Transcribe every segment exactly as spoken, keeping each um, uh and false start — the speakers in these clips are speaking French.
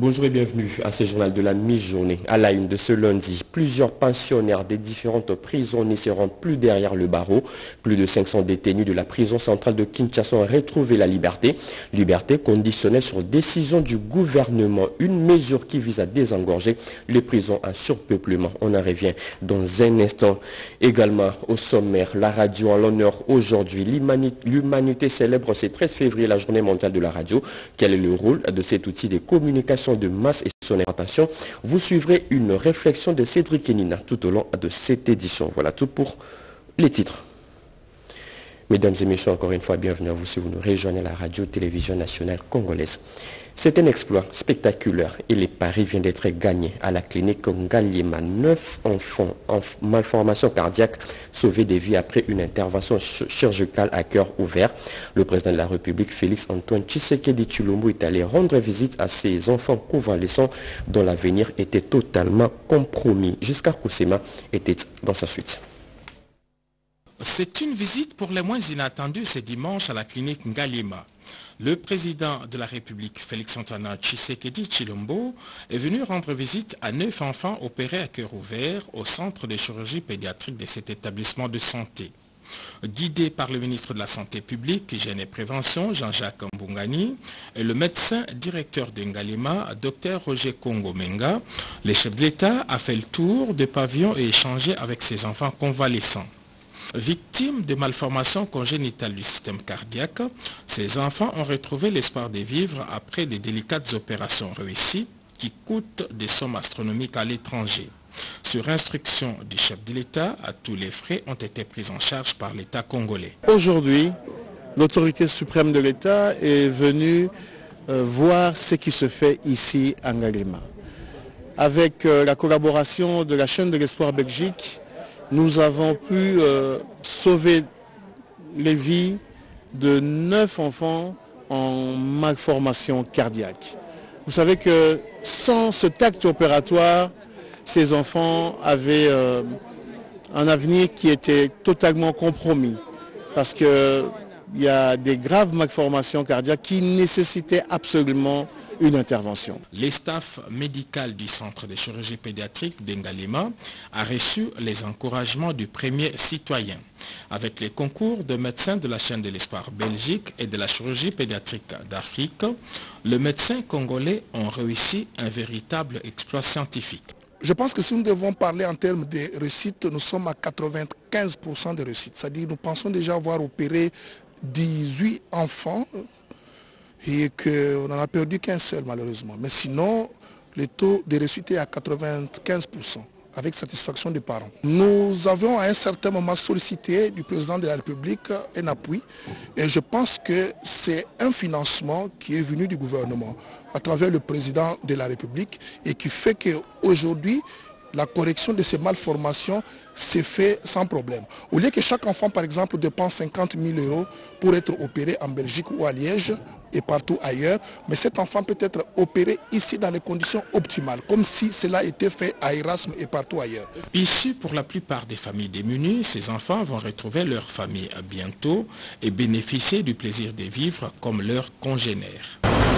Bonjour et bienvenue à ce journal de la mi-journée. À la une de ce lundi, plusieurs pensionnaires des différentes prisons ne se rendent plus derrière le barreau. Plus de cinq cents détenus de la prison centrale de Kinshasa ont retrouvé la liberté. Liberté conditionnée sur décision du gouvernement. Une mesure qui vise à désengorger les prisons à surpeuplement. On en revient dans un instant. Également au sommaire, la radio en l'honneur aujourd'hui. L'humanité célèbre ce treize février la journée mondiale de la radio. Quel est le rôle de cet outil de communication de masse et son implantation? Vous suivrez une réflexion de Cédric Enina tout au long de cette édition. Voilà tout pour les titres. Mesdames et messieurs, encore une fois, bienvenue à vous si vous nous rejoignez à la radio-télévision nationale congolaise. C'est un exploit spectaculaire et les paris viennent d'être gagnés à la clinique Ngaliema. Neuf enfants en malformation cardiaque sauvés des vies après une intervention chirurgicale à cœur ouvert. Le président de la République, Félix Antoine Tshisekedi Tshilombo, est allé rendre visite à ces enfants convalescents dont l'avenir était totalement compromis. Giscard Koussema était dans sa suite. C'est une visite pour les moins inattendue ce dimanche à la clinique Ngaliema. Le président de la République, Félix-Antoine Tshisekedi Tshilombo, est venu rendre visite à neuf enfants opérés à cœur ouvert au centre de chirurgie pédiatrique de cet établissement de santé. Guidé par le ministre de la Santé publique, Hygiène et Prévention, Jean-Jacques Mbungani, et le médecin directeur de Ngaliema, Dr Roger Kongo-Menga, le chef de l'État a fait le tour des pavillons et échangé avec ses enfants convalescents. Victimes de malformations congénitales du système cardiaque, ces enfants ont retrouvé l'espoir de vivre après des délicates opérations réussies qui coûtent des sommes astronomiques à l'étranger. Sur instruction du chef de l'État, tous les frais ont été pris en charge par l'État congolais. Aujourd'hui, l'autorité suprême de l'État est venue euh, voir ce qui se fait ici à Ngaliema. Avec euh, la collaboration de la chaîne de l'Espoir Belgique, nous avons pu euh, sauver les vies de neuf enfants en malformation cardiaque. Vous savez que sans cet acte opératoire, ces enfants avaient euh, un avenir qui était totalement compromis parce qu'il y a des graves malformations cardiaques qui nécessitaient absolument une intervention. Le staff médical du centre de chirurgie pédiatrique d'Ngaliema a reçu les encouragements du premier citoyen. Avec les concours de médecins de la chaîne de l'Espoir Belgique et de la chirurgie pédiatrique d'Afrique, les médecins congolais ont réussi un véritable exploit scientifique. Je pense que si nous devons parler en termes de réussite, nous sommes à quatre-vingt-quinze pour cent de réussite. C'est-à-dire nous pensons déjà avoir opéré dix-huit enfants et qu'on n'en a perdu qu'un seul malheureusement. Mais sinon, le taux de réussite est à quatre-vingt-quinze pour cent, avec satisfaction des parents. Nous avons à un certain moment sollicité du président de la République un appui et je pense que c'est un financement qui est venu du gouvernement à travers le président de la République et qui fait qu'aujourd'hui, la correction de ces malformations s'est fait sans problème. Au lieu que chaque enfant, par exemple, dépense cinquante mille euros pour être opéré en Belgique ou à Liège et partout ailleurs, mais cet enfant peut être opéré ici dans les conditions optimales, comme si cela était fait à Erasme et partout ailleurs. Issus pour la plupart des familles démunies, ces enfants vont retrouver leur famille bientôt et bénéficier du plaisir de vivre comme leurs congénères.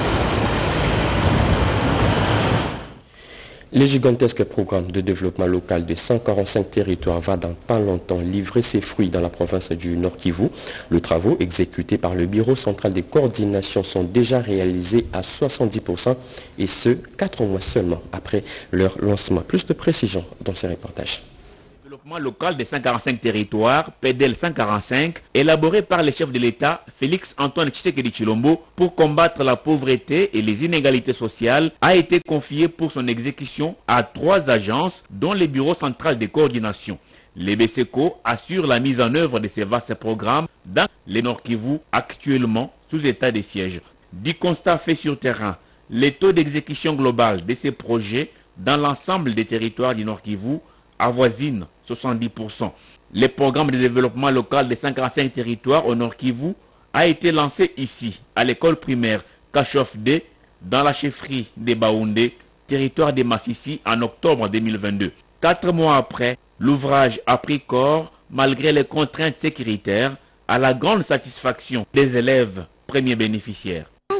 Le gigantesque programme de développement local de cent quarante-cinq territoires va dans pas longtemps livrer ses fruits dans la province du Nord Kivu. Les travaux exécutés par le Bureau central de coordination sont déjà réalisés à soixante-dix pour cent et ce, quatre mois seulement après leur lancement. Plus de précisions dans ces reportages. Développement local des cent quarante-cinq territoires, P D L cent quarante-cinq, élaboré par le chef de l'État, Félix-Antoine Tshisekedi Tshilombo, pour combattre la pauvreté et les inégalités sociales, a été confié pour son exécution à trois agences, dont le Bureau central de coordination. Les B C C O assurent la mise en œuvre de ces vastes programmes dans le Nord Kivu, actuellement sous état de siège. Du constat fait sur terrain, les taux d'exécution global de ces projets dans l'ensemble des territoires du Nord Kivu avoisine soixante-dix pour cent. Le programme de développement local des cent quarante-cinq territoires au Nord Kivu a été lancé ici, à l'école primaire Kachofde, dans la chefferie des Baoundé, territoire des Massissi, en octobre deux mille vingt-deux. Quatre mois après, l'ouvrage a pris corps malgré les contraintes sécuritaires, à la grande satisfaction des élèves premiers bénéficiaires. Trois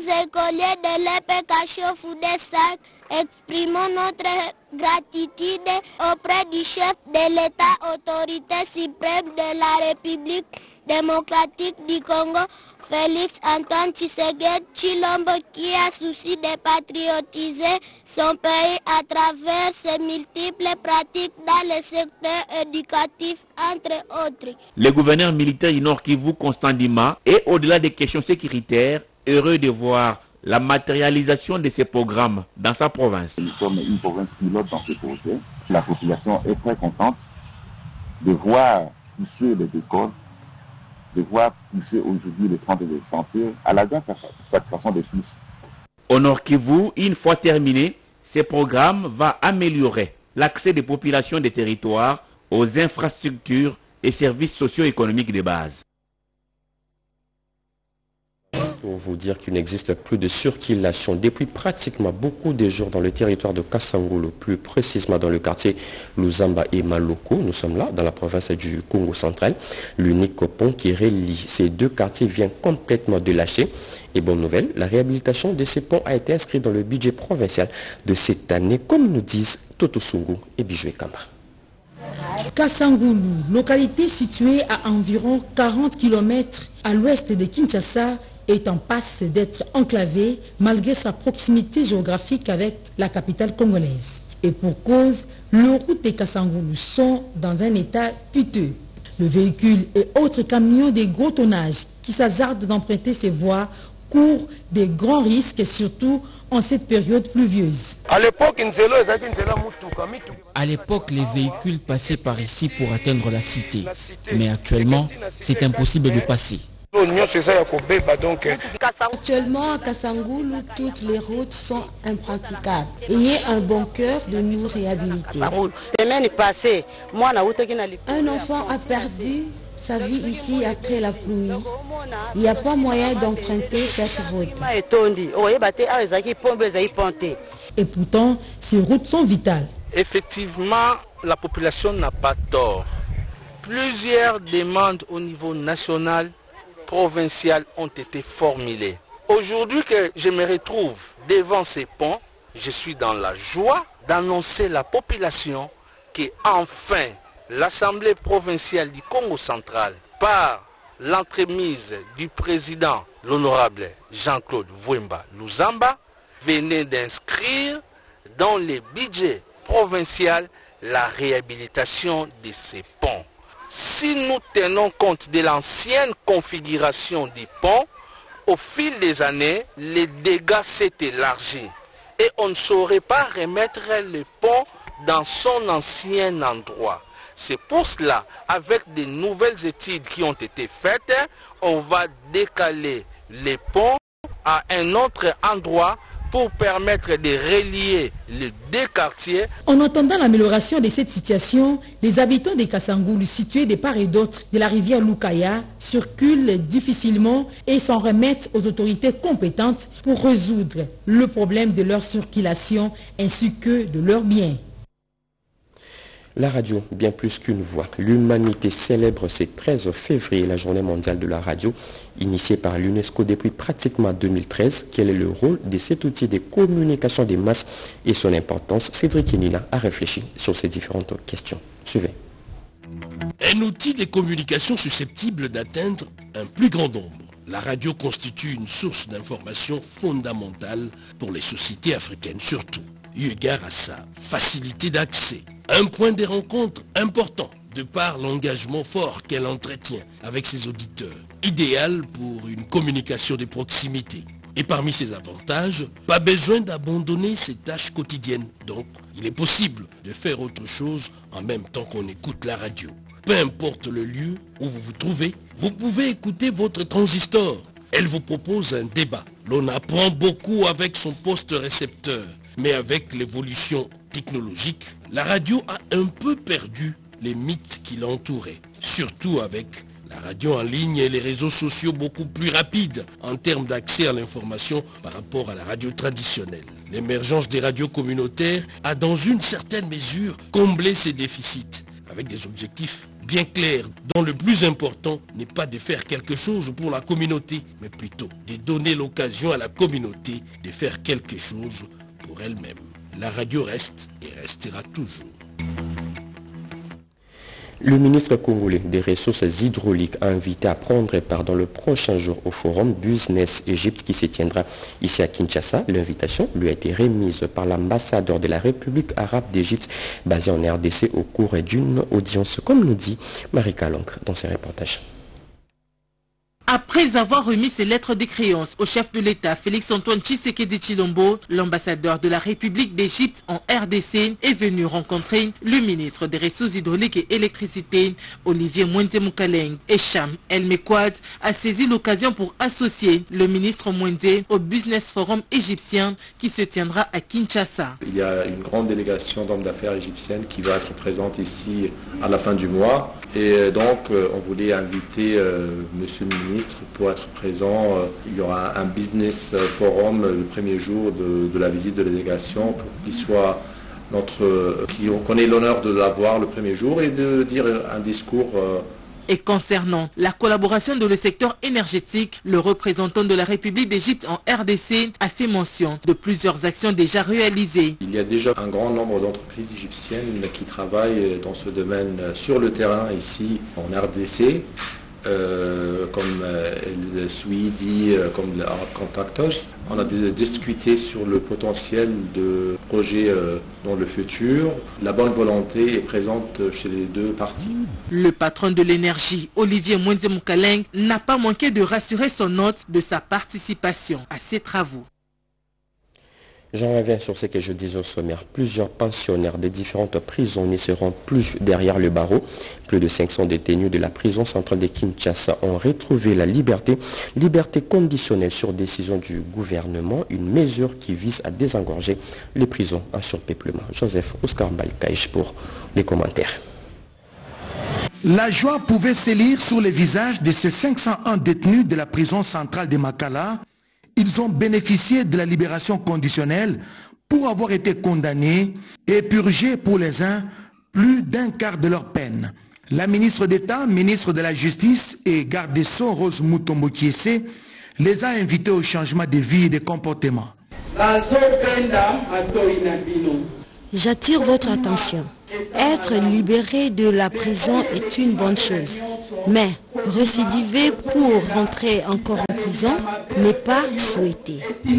écoliers de l'E P Cacho Foudessac, exprimons notre gratitude auprès du chef de l'État, autorité suprême de la République démocratique du Congo, Félix Antoine Tshisekedi Tshilombo, qui a souci de patriotiser son pays à travers ses multiples pratiques dans le secteur éducatif, entre autres. Le gouverneur militaire du Nord Kivu, Constant Ndima, est au-delà des questions sécuritaires, heureux de voir la matérialisation de ces programmes dans sa province. Nous sommes une province pilote dans ce projet. La population est très contente de voir pousser les écoles, de voir pousser aujourd'hui les centres de santé à la grande satisfaction de tous. Au Nord Kivu, une fois terminé, ces programmes vont améliorer l'accès des populations des territoires aux infrastructures et services socio-économiques de base. Pour vous dire qu'il n'existe plus de circulation depuis pratiquement beaucoup de jours dans le territoire de Kasangulu, plus précisément dans le quartier Luzamba et Maloko. Nous sommes là, dans la province du Congo central. L'unique pont qui relie ces deux quartiers vient complètement de lâcher. Et bonne nouvelle, la réhabilitation de ces ponts a été inscrite dans le budget provincial de cette année, comme nous disent Toto Sungu et Bijoué Kamba. Kasangulu, localité située à environ quarante kilomètres à l'ouest de Kinshasa, est en passe d'être enclavée malgré sa proximité géographique avec la capitale congolaise. Et pour cause, les routes de Kasangulu sont dans un état piteux. Le véhicule et autres camions de gros tonnage qui s'hasardent d'emprunter ces voies courent des grands risques, surtout en cette période pluvieuse. À l'époque, À l'époque, les véhicules passaient par ici pour atteindre la cité. Mais actuellement, c'est impossible de passer. Actuellement, à Kasangulu, toutes les routes sont impraticables. Ayez un bon cœur de nous réhabiliter. Un enfant a perdu sa vie ici après la pluie. Il n'y a pas moyen d'emprunter cette route. Et pourtant, ces routes sont vitales. Effectivement, la population n'a pas tort. Plusieurs demandes au niveau national, provincial ont été formulées. Aujourd'hui que je me retrouve devant ces ponts, je suis dans la joie d'annoncer à la population qu'enfin l'Assemblée provinciale du Congo central, par l'entremise du président, l'honorable Jean-Claude Vouemba Luzamba, venait d'inscrire dans les budgets provinciaux la réhabilitation de ces ponts. Si nous tenons compte de l'ancienne configuration du pont, au fil des années, les dégâts s'est élargi et on ne saurait pas remettre le pont dans son ancien endroit. C'est pour cela, avec de nouvelles études qui ont été faites, on va décaler les ponts à un autre endroit pour permettre de relier les deux quartiers. En attendant l'amélioration de cette situation, les habitants de Kasangulu, situés de part et d'autre de la rivière Lukaya, circulent difficilement et s'en remettent aux autorités compétentes pour résoudre le problème de leur circulation ainsi que de leurs biens. La radio, bien plus qu'une voix. L'humanité célèbre ce treize février la journée mondiale de la radio, initiée par l'UNESCO depuis pratiquement deux mille treize. Quel est le rôle de cet outil de communication des masses et son importance? Cédric Enina a réfléchi sur ces différentes questions. Suivez. Un outil de communication susceptible d'atteindre un plus grand nombre. La radio constitue une source d'information fondamentale pour les sociétés africaines, surtout eu égard à sa facilité d'accès. Un point de rencontre important de par l'engagement fort qu'elle entretient avec ses auditeurs. Idéal pour une communication de proximité. Et parmi ses avantages, pas besoin d'abandonner ses tâches quotidiennes. Donc, il est possible de faire autre chose en même temps qu'on écoute la radio. Peu importe le lieu où vous vous trouvez, vous pouvez écouter votre transistor. Elle vous propose un débat. L'on apprend beaucoup avec son poste récepteur. Mais avec l'évolution technologique, la radio a un peu perdu les mythes qui l'entouraient. Surtout avec la radio en ligne et les réseaux sociaux beaucoup plus rapides en termes d'accès à l'information par rapport à la radio traditionnelle. L'émergence des radios communautaires a dans une certaine mesure comblé ces déficits, avec des objectifs bien clair, dont le plus important n'est pas de faire quelque chose pour la communauté, mais plutôt de donner l'occasion à la communauté de faire quelque chose pour elle-même. La radio reste et restera toujours. Le ministre congolais des ressources hydrauliques a invité à prendre part dans le prochain jour au forum Business Egypt qui se tiendra ici à Kinshasa. L'invitation lui a été remise par l'ambassadeur de la République arabe d'Égypte basé en R D C au cours d'une audience, comme nous dit Marie Kalong dans ses reportages. Après avoir remis ses lettres de créance au chef de l'État Félix-Antoine Tshisekedi Tshilombo, l'ambassadeur de la République d'Égypte en R D C est venu rencontrer le ministre des Ressources hydrauliques et électricité, Olivier Mwende Moukaleng. Et Cham El Mekwad a saisi l'occasion pour associer le ministre Mwende au Business Forum égyptien qui se tiendra à Kinshasa. Il y a une grande délégation d'hommes d'affaires égyptiennes qui va être présente ici à la fin du mois. Et donc, on voulait inviter euh, Monsieur le ministre pour être présent. Il y aura un business forum le premier jour de, de la visite de la délégation pour qu'il soit notre, qu'on ait l'honneur de l'avoir le premier jour et de dire un discours. Et concernant la collaboration dans le secteur énergétique, le représentant de la République d'Égypte en R D C a fait mention de plusieurs actions déjà réalisées. Il y a déjà un grand nombre d'entreprises égyptiennes qui travaillent dans ce domaine sur le terrain ici en R D C. Euh, comme euh, le Swedi, euh, comme les Arab Contractors. On a discuté sur le potentiel de projets euh, dans le futur. La bonne volonté est présente chez les deux parties. Le patron de l'énergie, Olivier Mwende Moukaleng, n'a pas manqué de rassurer son hôte de sa participation à ces travaux. J'en reviens sur ce que je disais au sommaire. Plusieurs pensionnaires des différentes prisons ne seront plus derrière le barreau. Plus de cinq cents détenus de la prison centrale de Kinshasa ont retrouvé la liberté. Liberté conditionnelle sur décision du gouvernement, une mesure qui vise à désengorger les prisons en surpeuplement. Joseph Oscar Balkaïch pour les commentaires. La joie pouvait se lire sur les visages de ces cinq cent un détenus de la prison centrale de Makala. Ils ont bénéficié de la libération conditionnelle pour avoir été condamnés et purgés pour les uns plus d'un quart de leur peine. La ministre d'État, ministre de la Justice et garde des Sceaux, Rose Mutombo Kiese, les a invités au changement de vie et de comportement. J'attire votre attention. Être libéré de la prison est une bonne chose. Mais récidiver pour rentrer encore en prison n'est pas souhaité.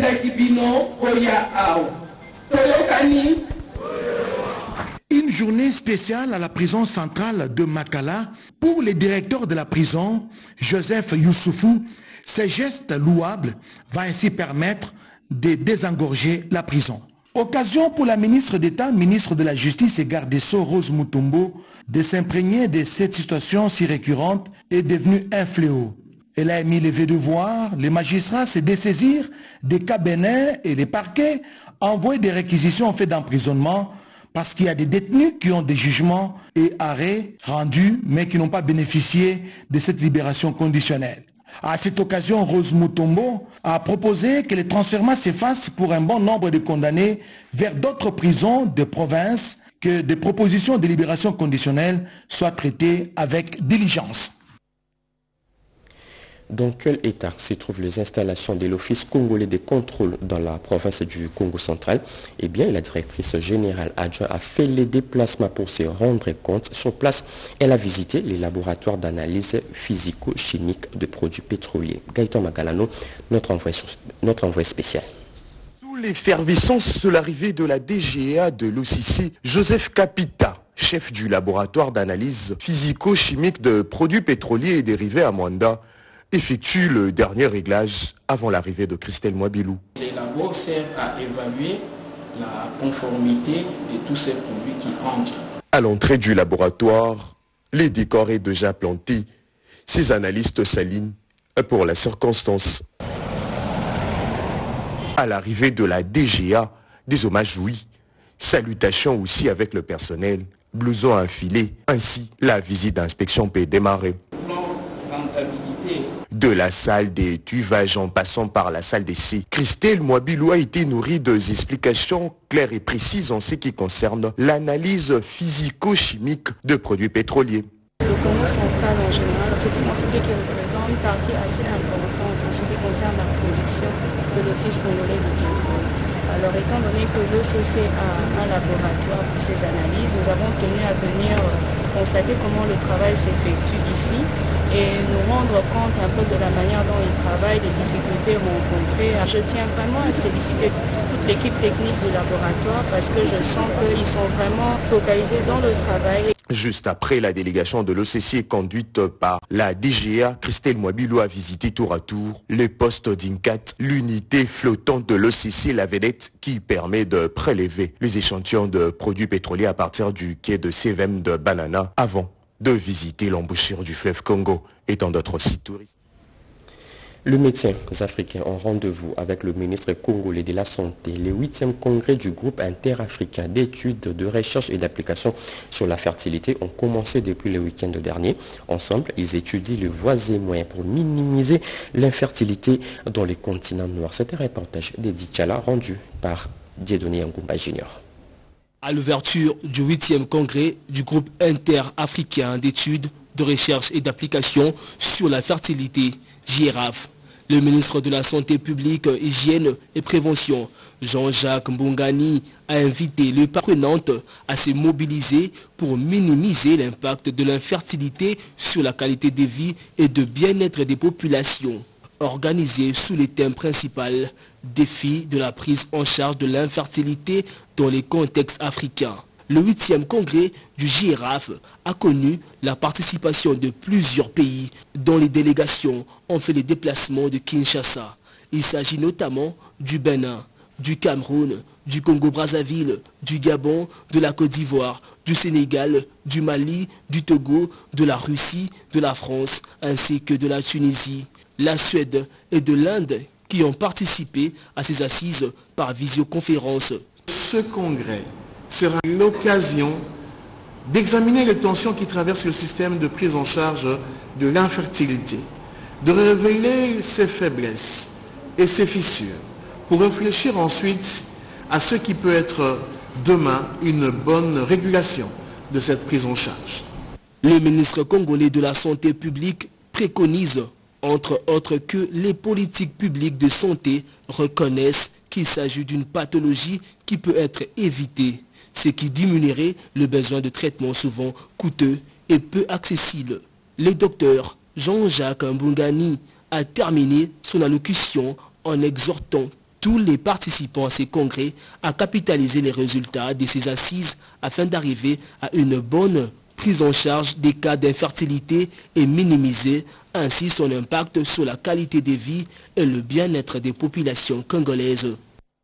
Une journée spéciale à la prison centrale de Makala pour le directeur de la prison, Joseph Youssoufou. Ces gestes louables vont ainsi permettre de désengorger la prison. Occasion pour la ministre d'État, ministre de la Justice et garde des Sceaux, Rose Mutombo, de s'imprégner de cette situation si récurrente et devenue un fléau. Elle a émis les devoirs, les magistrats se dessaisir des cabinets et les parquets envoient des réquisitions en fait d'emprisonnement parce qu'il y a des détenus qui ont des jugements et arrêts rendus mais qui n'ont pas bénéficié de cette libération conditionnelle. À cette occasion, Rose Mutombo a proposé que les transfèrements s'effacent pour un bon nombre de condamnés vers d'autres prisons de province, que des propositions de libération conditionnelle soient traitées avec diligence. Dans quel état se trouvent les installations de l'Office congolais des contrôles dans la province du Congo central? Eh bien, la directrice générale adjointe a fait les déplacements pour se rendre compte. Sur place, elle a visité les laboratoires d'analyse physico-chimique de produits pétroliers. Gaëtan Magalano, notre envoyé, notre envoyé spécial. Sous l'effervescence de l'arrivée de la D G A de l'O C C, Joseph Kapita, chef du laboratoire d'analyse physico-chimique de produits pétroliers et dérivés à Mwanda, effectue le dernier réglage avant l'arrivée de Christelle Mwabilou. Les labos servent à évaluer la conformité de tous ces produits qui entrent. À l'entrée du laboratoire, les décors est déjà plantés. Ces analystes s'alignent pour la circonstance. À l'arrivée de la D G A, des hommages oui. Salutations aussi avec le personnel, blouson enfilé. Ainsi, la visite d'inspection peut démarrer. De la salle des tuvages en passant par la salle d'essai, Christelle Mwabilou a été nourrie des explications claires et précises en ce qui concerne l'analyse physico-chimique de produits pétroliers. Le pour nos centrales en général, c'est une entité qui représente une partie assez importante en ce qui concerne la production de l'Office congolais du pétrole. Alors étant donné que l'O C C a un laboratoire pour ces analyses, nous avons tenu à venir constater comment le travail s'effectue ici et nous rendre compte un peu de la manière dont ils travaillent, des difficultés rencontrées. Je tiens vraiment à féliciter toute l'équipe technique du laboratoire parce que je sens qu'ils sont vraiment focalisés dans le travail. Juste après, la délégation de l'O C C conduite par la D G A, Christelle Mouabilou a visité tour à tour le poste d'Incat, l'unité flottante de l'O C C, la vedette qui permet de prélever les échantillons de produits pétroliers à partir du quai de C V M de Banana avant de visiter l'embouchure du fleuve Congo et dans d'autres sites touristiques. Les médecins africains ont rendez-vous avec le ministre congolais de la Santé. Le huitième congrès du groupe interafricain d'études, de recherche et d'application sur la fertilité ont commencé depuis le week-end dernier. Ensemble, ils étudient les voies et moyens pour minimiser l'infertilité dans les continents noirs. C'est un reportage d'Edi Tchala rendu par Dieudonné Ngumba Junior. À l'ouverture du huitième congrès du groupe interafricain d'études, de recherche et d'application sur la fertilité, G I R A F, le ministre de la Santé publique, Hygiène et Prévention, Jean-Jacques Mbongani, a invité les parties prenantes à se mobiliser pour minimiser l'impact de l'infertilité sur la qualité de vie et de bien-être des populations. Organisé sous le thème principal « Défi de la prise en charge de l'infertilité dans les contextes africains ». Le huitième congrès du G I R A F a connu la participation de plusieurs pays dont les délégations ont fait les déplacements de Kinshasa. Il s'agit notamment du Bénin, du Cameroun, du Congo-Brazzaville, du Gabon, de la Côte d'Ivoire, du Sénégal, du Mali, du Togo, de la Russie, de la France ainsi que de la Tunisie, la Suède et de l'Inde qui ont participé à ces assises par visioconférence. Ce congrès sera l'occasion d'examiner les tensions qui traversent le système de prise en charge de l'infertilité, de révéler ses faiblesses et ses fissures, pour réfléchir ensuite à ce qui peut être demain une bonne régulation de cette prise en charge. Le ministre congolais de la Santé publique préconise, entre autres, que les politiques publiques de santé reconnaissent qu'il s'agit d'une pathologie qui peut être évitée, ce qui diminuerait le besoin de traitements souvent coûteux et peu accessibles. Le docteur Jean-Jacques Mbongani a terminé son allocution en exhortant tous les participants à ces congrès à capitaliser les résultats de ces assises afin d'arriver à une bonne prise en charge des cas d'infertilité et minimiser ainsi son impact sur la qualité de vie et le bien-être des populations congolaises.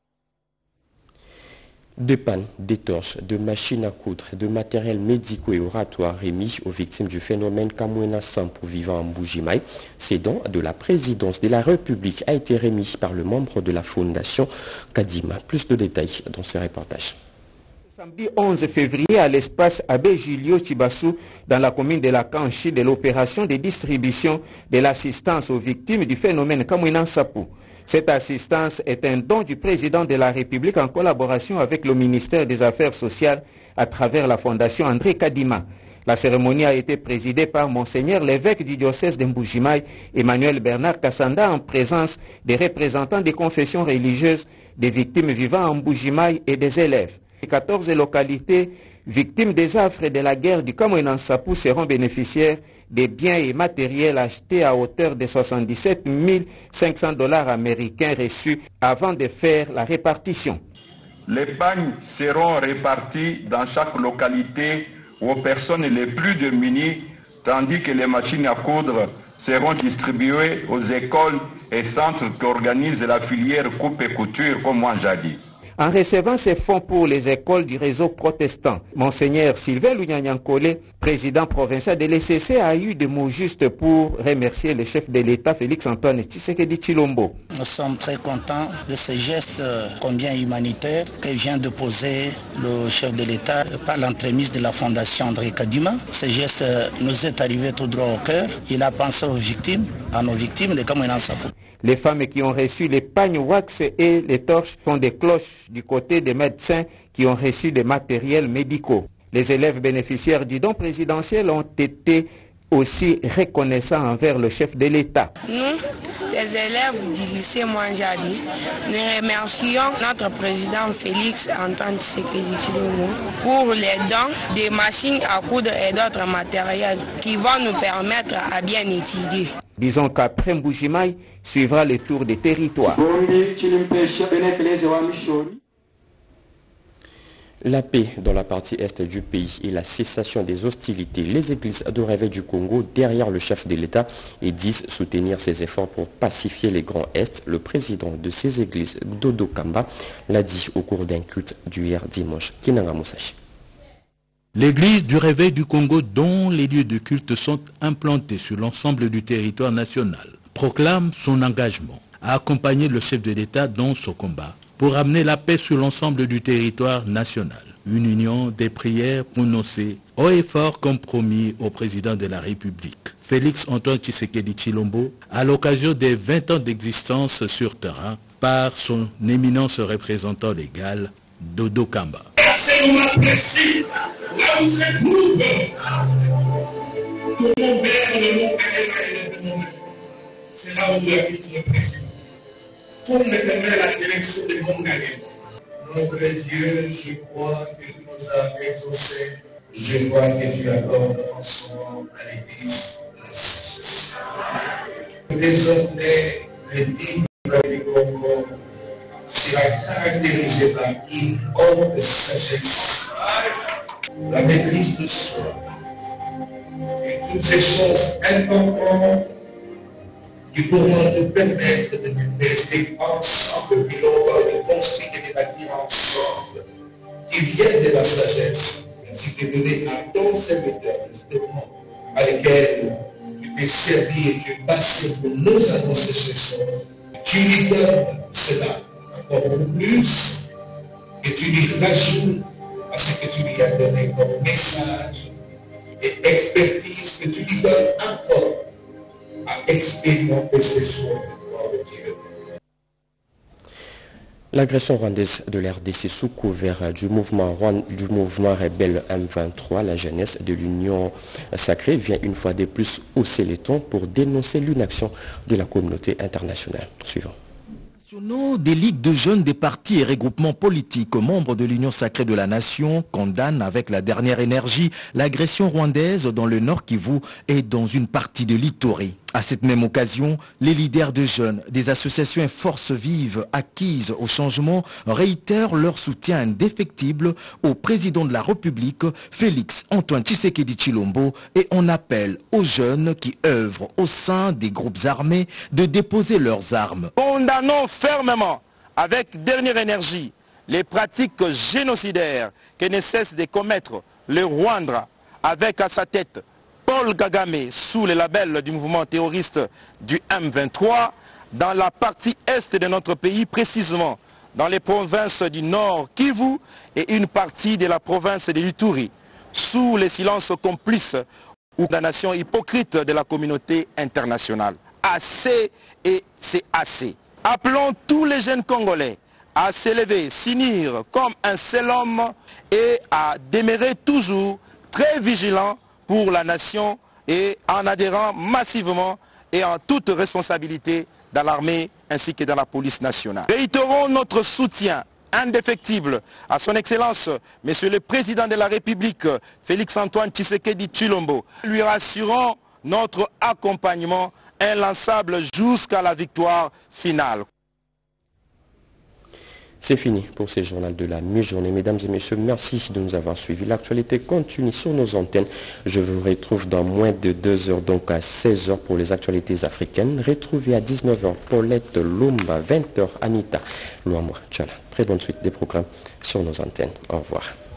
Des pannes, des torches, de machines à coudre, de matériel médico et oratoire remis aux victimes du phénomène Kamwena Sampo vivant en Mbuji-Mayi. Ces dons de la présidence de la République a été remis par le membre de la fondation Kadima. Plus de détails dans ce reportage. Samedi onze février, à l'espace Abbé Julio Chibassou, dans la commune de la Kanchi, de l'opération de distribution de l'assistance aux victimes du phénomène Kamwena Sampo. Cette assistance est un don du président de la République en collaboration avec le ministère des Affaires sociales à travers la fondation André Kadima. La cérémonie a été présidée par Monseigneur l'évêque du diocèse de Mbuji-Mayi, Emmanuel Bernard Kassanda, en présence des représentants des confessions religieuses, des victimes vivant en Mbuji-Mayi et des élèves. Les quatorze localités victimes des affres de la guerre du Kamwena Sampo seront bénéficiaires des biens et matériels achetés à hauteur de soixante-dix-sept mille cinq cents dollars américains reçus avant de faire la répartition. Les pagnes seront réparties dans chaque localité aux personnes les plus démunies, tandis que les machines à coudre seront distribuées aux écoles et centres qui organisent la filière coupe et couture, comme moi j'ai dit. En recevant ces fonds pour les écoles du réseau protestant, Monseigneur Sylvain Lounyanyankole, président provincial de l'E C C, a eu des mots justes pour remercier le chef de l'État, Félix Antoine Tshisekedi Tshilombo. Nous sommes très contents de ce geste combien humanitaire que vient de poser le chef de l'État par l'entremise de la fondation André Kadima. Ce geste nous est arrivé tout droit au cœur. Il a pensé aux victimes, à nos victimes de Kamwena Sampo. Les femmes qui ont reçu les pagnes wax et les torches sont des cloches du côté des médecins qui ont reçu des matériels médicaux. Les élèves bénéficiaires du don présidentiel ont été aussi reconnaissant envers le chef de l'État. Nous, les élèves du lycée Mwanjali, nous remercions notre président Félix Antoine Tshisekedi Tshilombo pour les dons des machines à coudre et d'autres matériels qui vont nous permettre à bien étudier. Disons qu'après Mbujimaï suivra le tour des territoires. La paix dans la partie est du pays et la cessation des hostilités. Les églises de réveil du Congo derrière le chef de l'État et disent soutenir ses efforts pour pacifier les grands Est. Le président de ces églises, Dodo Kamba, l'a dit au cours d'un culte du hier dimanche. Kinanga Musashi. L'église du réveil du Congo, dont les lieux de culte sont implantés sur l'ensemble du territoire national, proclame son engagement à accompagner le chef de l'État dans ce combat pour amener la paix sur l'ensemble du territoire national. Une union des prières prononcées haut et fort comme promis au président de la République, Félix Antoine Tshisekedi Tshilombo, à l'occasion des vingt ans d'existence sur terrain par son éminence représentant légal, Dodo Kamba. C'est le moment précis, là où se trouve tout mon vers le mot Kalema. C'est là où vous habitez le président. Pour m'éteindre la direction de mon Kalema. Notre Dieu, je crois que tu nous as exaucés. Je crois que tu accordes en ce moment à l'Église la sagesse. Désormais, le livre du Congo sera caractérisé par une haute sagesse, la maîtrise de soi et toutes ces choses importantes qui pourront nous permettre de nous rester ensemble depuis longtemps, de construire et de bâtir ensemble, qui viennent de la sagesse, ainsi que donner à ton serviteur, justement, à lesquels tu t'es servi et tu es passé pour nous annoncer ces choses. Tu lui donnes cela encore plus, et tu lui rajoutes à ce que tu lui as donné comme message et expertise que tu lui donnes encore à expérimenter ces choses de toi, de Dieu. L'agression rwandaise de l'R D C sous couvert du mouvement, du mouvement rebelle M vingt-trois, la jeunesse de l'Union sacrée, vient une fois de plus hausser les tons pour dénoncer l'inaction de la communauté internationale. Suivant. Des ligues de jeunes des partis et regroupements politiques membres de l'Union sacrée de la nation condamnent avec la dernière énergie l'agression rwandaise dans le Nord Kivu et dans une partie de l'Ituri. À cette même occasion, les leaders de jeunes des associations et forces vives acquises au changement réitèrent leur soutien indéfectible au président de la République, Félix Antoine Tshisekedi Tshilombo, et on appelle aux jeunes qui œuvrent au sein des groupes armés de déposer leurs armes. Condamnons fermement, avec dernière énergie, les pratiques génocidaires que ne cesse de commettre le Rwanda, avec à sa tête Paul Kagame sous le label du mouvement terroriste du M vingt-trois dans la partie est de notre pays, précisément dans les provinces du Nord Kivu et une partie de la province de l'Ituri, sous le silence complice ou la nation hypocrite de la communauté internationale. Assez et c'est assez. Appelons tous les jeunes Congolais à s'élever, s'unir comme un seul homme et à demeurer toujours très vigilants pour la nation et en adhérant massivement et en toute responsabilité dans l'armée ainsi que dans la police nationale. Réitérons notre soutien indéfectible à son Excellence, Monsieur le Président de la République, Félix Antoine Tshisekedi Tshilombo, lui rassurant notre accompagnement inlassable jusqu'à la victoire finale. C'est fini pour ce journal de la mi-journée. Mesdames et messieurs, merci de nous avoir suivis. L'actualité continue sur nos antennes. Je vous retrouve dans moins de deux heures, donc à seize heures pour les actualités africaines. Retrouvez à dix-neuf heures Paulette Lumba, vingt heures Anita Luamwa. Tchala. Très bonne suite des programmes sur nos antennes. Au revoir.